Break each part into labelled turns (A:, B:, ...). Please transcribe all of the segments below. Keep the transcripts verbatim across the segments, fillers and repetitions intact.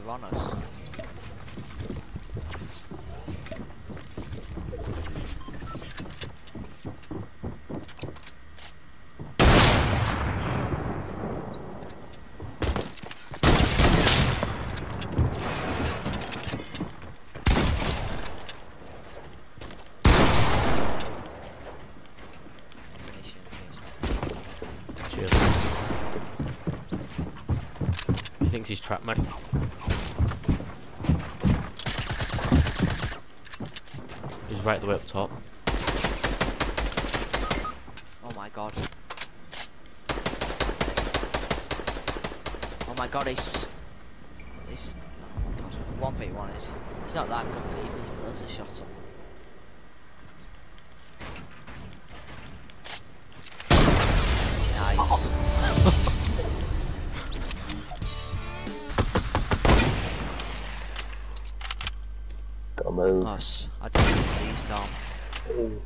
A: we're honest.
B: He thinks he's trapped, mate. He's right the way up top.
A: Oh my god. Oh my god, he's... He's... Oh god, one v one is... He's not that good, but he's loads of shots on. Nice.
C: Gotta move.
A: Nice. I don't see these down.
C: Ooh.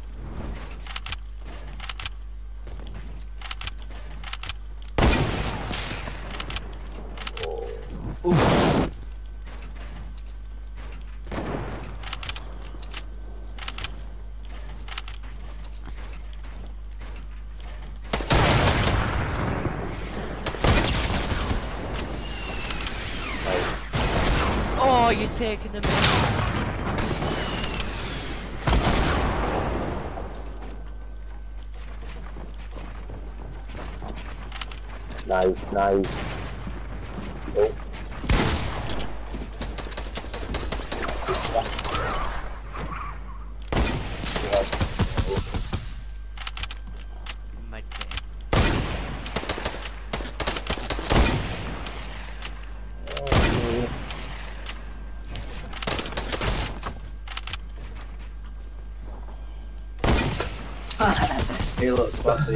A: Ooh. Oh, you're taking them in.
C: Nice, nice. Oh.
D: He looks classy.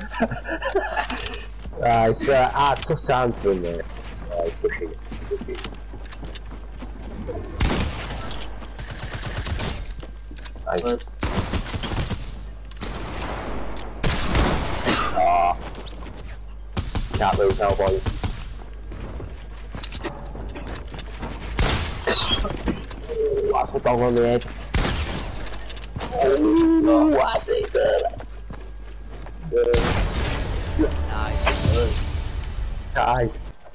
C: Right, so ah, tough time for him there. Right, pushing it, pushing it. Nice.
D: Good.
C: Ah. Can't lose now, boys. That's the dog on the head. Oh, what's it there?
A: Nice.
C: Tied.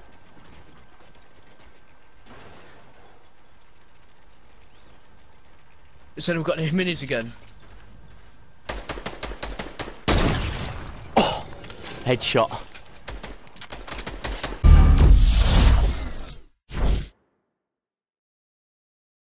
E: Has anyone got any minis again?
B: Oh, headshot.